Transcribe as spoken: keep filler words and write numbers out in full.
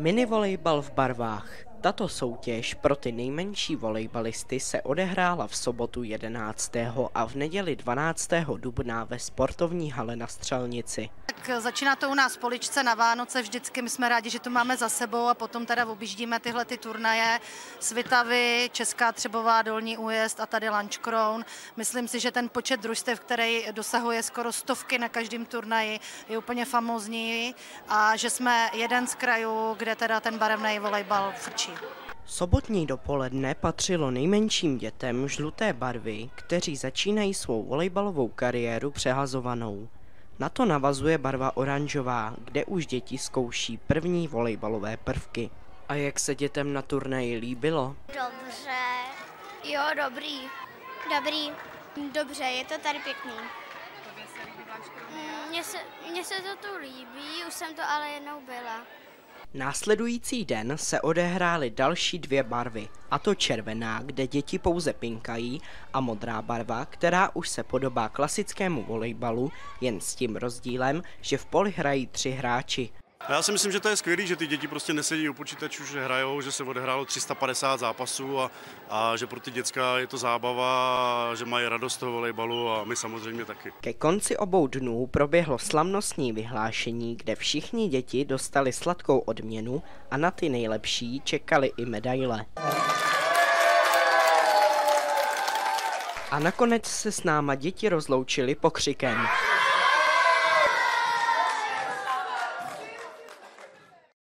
Mini volejbal v barvách. Tato soutěž pro ty nejmenší volejbalisty se odehrála v sobotu jedenáctého a v neděli dvanáctého dubna ve sportovní hale na Střelnici. Tak začíná to u nás v Poličce na Vánoce vždycky, my jsme rádi, že to máme za sebou a potom teda objíždíme tyhle ty turnaje Svitavy, Česká Třebová, Dolní Újezd a tady Lunch Crown. Myslím si, že ten počet družstev, který dosahuje skoro stovky na každém turnaji, je úplně famózní a že jsme jeden z krajů, kde teda ten barevný volejbal frčí. Sobotní dopoledne patřilo nejmenším dětem žluté barvy, kteří začínají svou volejbalovou kariéru přehazovanou. Na to navazuje barva oranžová, kde už děti zkouší první volejbalové prvky. A jak se dětem na turnaji líbilo? Dobře. Jo, dobrý. Dobrý. Dobře, je to tady pěkný. Tobě se líbí váš Mně se, mně se to tu líbí, už jsem to ale jednou byla. Následující den se odehrály další dvě barvy, a to červená, kde děti pouze pinkají, a modrá barva, která už se podobá klasickému volejbalu, jen s tím rozdílem, že v poli hrají tři hráči. Já si myslím, že to je skvělé, že ty děti prostě nesedí u počítačů, že hrajou, že se odehrálo tři sta padesát zápasů a, a že pro ty děcka je to zábava a že mají radost toho volejbalu a my samozřejmě taky. Ke konci obou dnů proběhlo slavnostní vyhlášení, kde všichni děti dostali sladkou odměnu a na ty nejlepší čekali i medaile. A nakonec se s náma děti rozloučili pokřikem.